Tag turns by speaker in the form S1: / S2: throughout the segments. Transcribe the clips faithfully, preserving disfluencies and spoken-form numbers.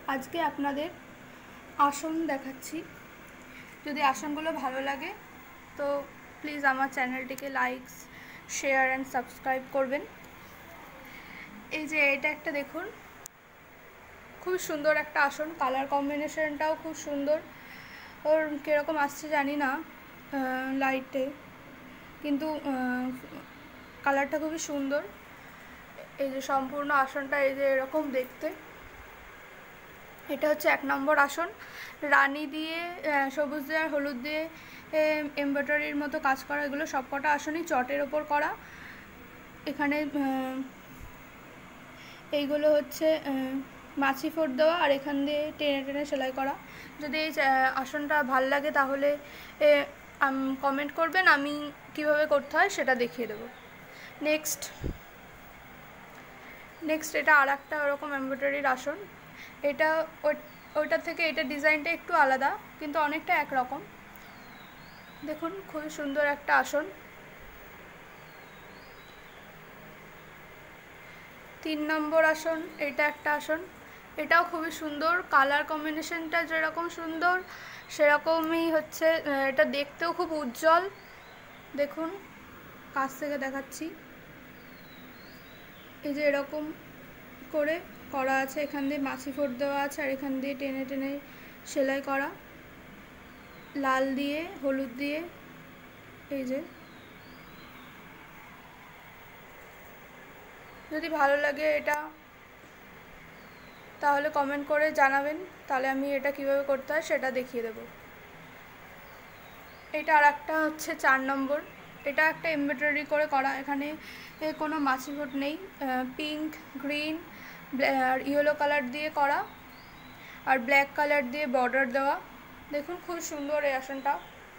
S1: আজকে আপনাদের আসন দেখাচ্ছি। যদি আসনগুলো ভালো লাগে তো প্লিজ আমার চ্যানেলটিকে লাইক শেয়ার অ্যান্ড সাবস্ক্রাইব করবেন। এই যে এটা একটা দেখুন, খুব সুন্দর একটা আসন, কালার কম্বিনেশনটাও খুব সুন্দর। ওর কীরকম আসছে জানি না লাইটে, কিন্তু কালারটা খুবই সুন্দর। এই যে সম্পূর্ণ আসনটা এই যে এরকম দেখতে। এটা হচ্ছে এক নম্বর আসন, রানী দিয়ে সবুজ দিয়ে আর হলুদ দিয়ে এমব্রয়ডারির মতো কাজ করা। এগুলো সবকটা আসনই চটের ওপর করা। এখানে এইগুলো হচ্ছে মাছি ফোট দেওয়া আর এখান দিয়ে টেনে টেনে সেলাই করা। যদি এই আসনটা ভাল লাগে তাহলে কমেন্ট করবেন, আমি কিভাবে করতে হয় সেটা দেখিয়ে দেবো। নেক্সট নেক্সট এটা আর একটা ওরকম এমব্রয়ডারির আসন। এটা ওইটার থেকে এটা ডিজাইনটা একটু আলাদা, কিন্তু অনেকটা একরকম। দেখুন খুবই সুন্দর একটা আসন। তিন নম্বর আসন, এটা একটা আসন, এটাও খুবই সুন্দর। কালার কম্বিনেশনটা যেরকম সুন্দর সেরকমই হচ্ছে এটা দেখতেও খুব উজ্জ্বল। দেখুন কাছ থেকে দেখাচ্ছি, এই যে এরকম করে করা আছে, এখান দিয়ে মাছি ফোট দেওয়া আছে আর এখান দিয়ে টেনে টেনে সেলাই করা, লাল দিয়ে হলুদ দিয়ে। এই যে যদি ভালো লাগে এটা তাহলে কমেন্ট করে জানাবেন, তাহলে আমি এটা কিভাবে করতে হয় সেটা দেখিয়ে দেব। এটা আর একটা হচ্ছে চার নম্বর, এটা একটা এমব্রয়ডারি করে করা। এখানে কোনো মাছি ফোট নেই, পিঙ্ক গ্রিন আর ইয়েলো কালার দিয়ে করা আর ব্ল্যাক কালার দিয়ে বর্ডার দেওয়া। দেখুন খুব সুন্দর এই আসনটা।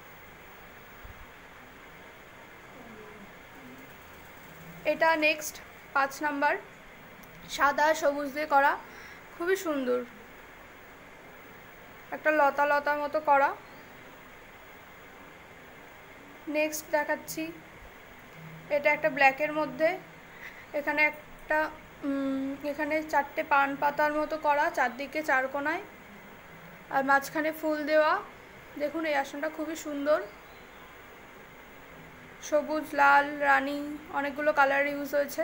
S1: এটা নেক্সট পাঁচ নাম্বার, সাদা সবুজ দিয়ে করা, খুবই সুন্দর, একটা লতা লতা মতো করা। নেক্সট দেখাচ্ছি, এটা একটা ব্ল্যাকের মধ্যে, এখানে একটা এখানে চারটে পান পাতার মতো করা, চারদিকে চার কোনায় আর মাঝখানে ফুল দেওয়া। দেখুন এই আসনটা খুবই সুন্দর, সবুজ লাল রানী অনেকগুলো কালার ইউজ হয়েছে।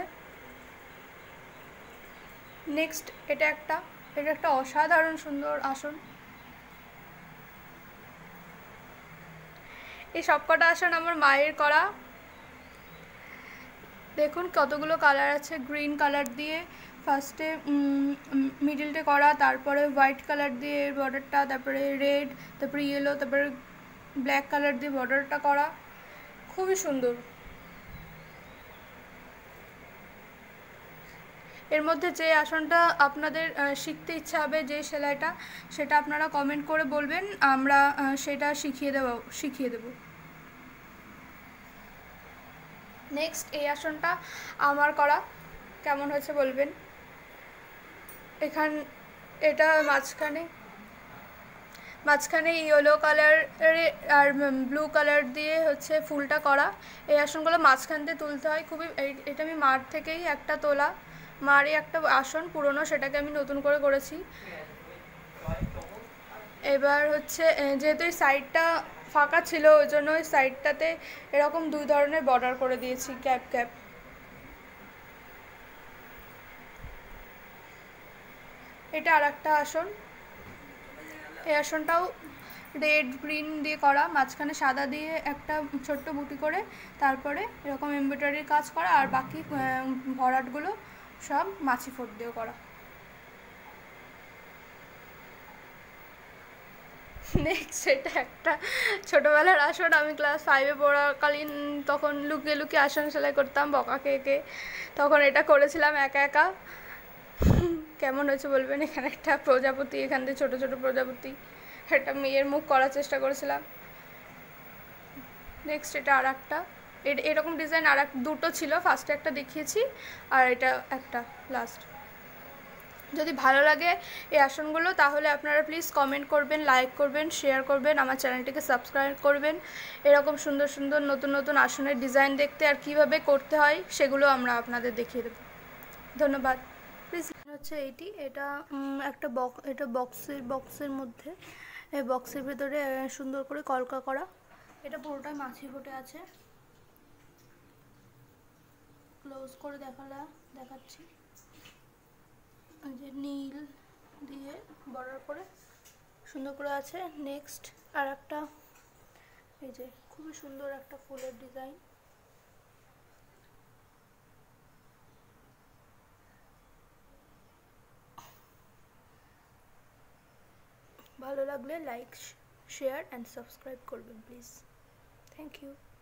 S1: নেক্সট এটা একটা এটা একটা অসাধারণ সুন্দর আসন। এই সবকটা আসন আমার মায়ের করা। দেখুন কতগুলো কালার আছে, গ্রিন কালার দিয়ে ফার্স্টে মিডিলটে করা, তারপরে হোয়াইট কালার দিয়ে বর্ডারটা, তারপরে রেড, তারপরে ইয়েলো, তারপরে ব্ল্যাক কালার দিয়ে বর্ডারটা করা, খুবই সুন্দর। এর মধ্যে যে আসনটা আপনাদের শিখতে ইচ্ছা হবে, যে সেলাইটা, সেটা আপনারা কমেন্ট করে বলবেন, আমরা সেটা শিখিয়ে দেব শিখিয়ে দেব নেক্সট এই আসনটা আমার করা, কেমন হয়েছে বলবেন। এখান এটা মাঝখানে মাঝখানে ইয়েলো কালার আর ব্লু কালার দিয়ে হচ্ছে ফুলটা করা। এই আসনগুলো মাঝখান দিয়ে তুলতে হয়, খুবই এটা আমি মাঠ থেকেই একটা তোলা, মারই একটা আসন পুরনো, সেটাকে আমি নতুন করে করেছি। এবার হচ্ছে যেহেতু এই সাইডটা ফাঁকা ছিল ওই জন্য ওই সাইডটাতে এরকম দুই ধরনের বর্ডার করে দিয়েছি, গ্যাপ গ্যাপ। এটা আর একটা আসন, এই আসনটাও রেড গ্রিন দিয়ে করা, মাঝখানে সাদা দিয়ে একটা ছোট্ট বুটি করে, তারপরে এরকম এমব্রয়ডারির কাজ করা আর বাকি ভরাটগুলো সব মাছি ফোট দিয়ে করা। নেক্সট এটা একটা ছোটোবেলার আসন, আমি ক্লাস ফাইভে পড়াকালীন তখন লুকিয়ে লুকিয়ে আসন সেলাই করতাম বকা খেয়ে খেয়ে, তখন এটা করেছিলাম একা একা। কেমন হয়েছে বলবেন। এখানে একটা প্রজাপতি, এখান দিয়ে ছোটো ছোটো প্রজাপতি, একটা মেয়ের মুখ করার চেষ্টা করেছিলাম। নেক্সট এটা আর একটা এরকম ডিজাইন আর এক দুটো ছিল, ফার্স্টে একটা দেখিয়েছি আর এটা একটা লাস্ট। যদি ভালো লাগে এই আসনগুলো তাহলে আপনারা প্লিজ কমেন্ট করবেন, লাইক করবেন, শেয়ার করবেন, আমার চ্যানেলটিকে সাবস্ক্রাইব করবেন। এরকম সুন্দর সুন্দর নতুন নতুন আসনের ডিজাইন দেখতে আর কিভাবে করতে হয় সেগুলো আমরা আপনাদের দেখিয়ে দেব। ধন্যবাদ। প্লিজ হচ্ছে এইটি, এটা একটা বক্স, এটা বক্সের বক্সের মধ্যে, এই বক্সের ভেতরে সুন্দর করে কলকা করা, এটা পুরোটাই মাছি ফুটে আছে। ক্লোজ করে দেখালা দেখাচ্ছি যে নীল দিয়ে বর্ডার করে সুন্দর করে আছে। নেক্সট আর একটা, এই যে খুবই সুন্দর একটা ফুলের ডিজাইন। ভালো লাগলে লাইক, শেয়ার অ্যান্ড সাবস্ক্রাইব করবেন প্লিজ। Thank you.